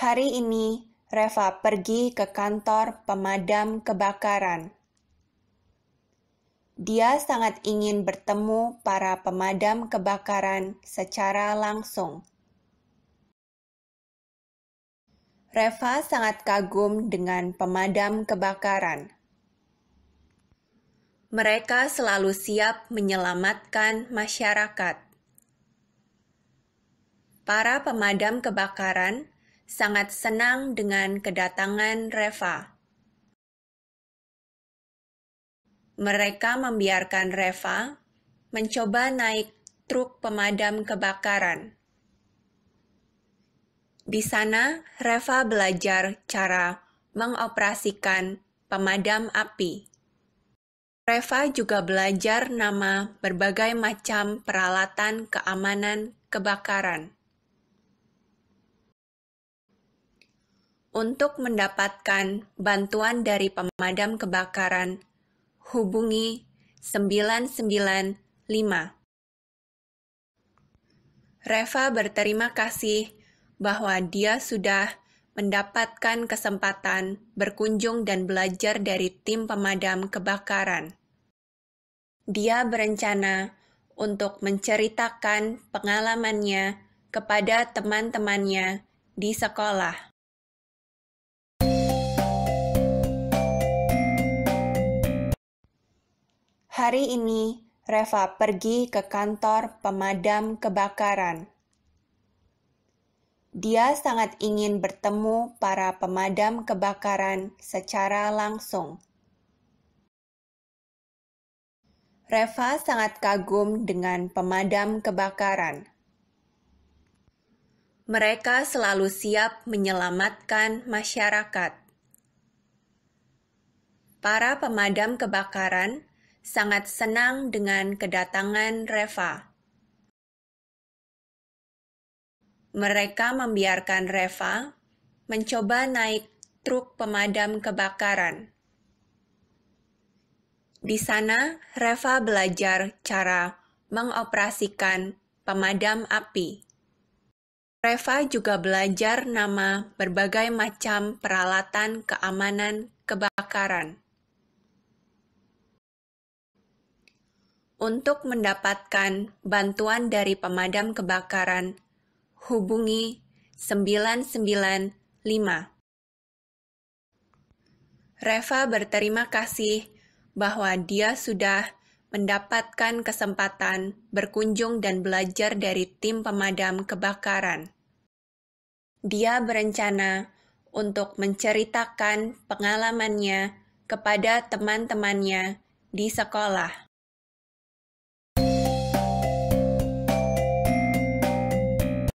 Hari ini, Reva pergi ke kantor pemadam kebakaran. Dia sangat ingin bertemu para pemadam kebakaran secara langsung. Reva sangat kagum dengan pemadam kebakaran. Mereka selalu siap menyelamatkan masyarakat. Para pemadam kebakaran sangat senang dengan kedatangan Reva. Mereka membiarkan Reva mencoba naik truk pemadam kebakaran. Di sana, Reva belajar cara mengoperasikan pemadam api. Reva juga belajar nama berbagai macam peralatan keamanan kebakaran. Untuk mendapatkan bantuan dari pemadam kebakaran, hubungi 995. Reva berterima kasih bahwa dia sudah mendapatkan kesempatan berkunjung dan belajar dari tim pemadam kebakaran. Dia berencana untuk menceritakan pengalamannya kepada teman-temannya di sekolah. Hari ini, Reva pergi ke kantor pemadam kebakaran. Dia sangat ingin bertemu para pemadam kebakaran secara langsung. Reva sangat kagum dengan pemadam kebakaran. Mereka selalu siap menyelamatkan masyarakat. Para pemadam kebakaran sangat senang dengan kedatangan Reva. Mereka membiarkan Reva mencoba naik truk pemadam kebakaran. Di sana, Reva belajar cara mengoperasikan pemadam api. Reva juga belajar nama berbagai macam peralatan keamanan kebakaran. Untuk mendapatkan bantuan dari pemadam kebakaran, hubungi 995. Reva berterima kasih bahwa dia sudah mendapatkan kesempatan berkunjung dan belajar dari tim pemadam kebakaran. Dia berencana untuk menceritakan pengalamannya kepada teman-temannya di sekolah.